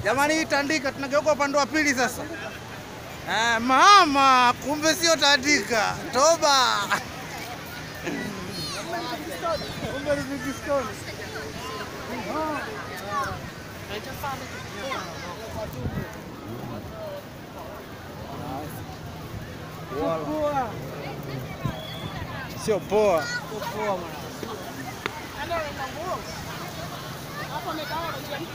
Jamani, hii Tandika tunageuka upande wa pili sasa. Mama, kumbe sio Tandika. Toba. Kumbe ni Livingstone. Sio poa. Sio poa.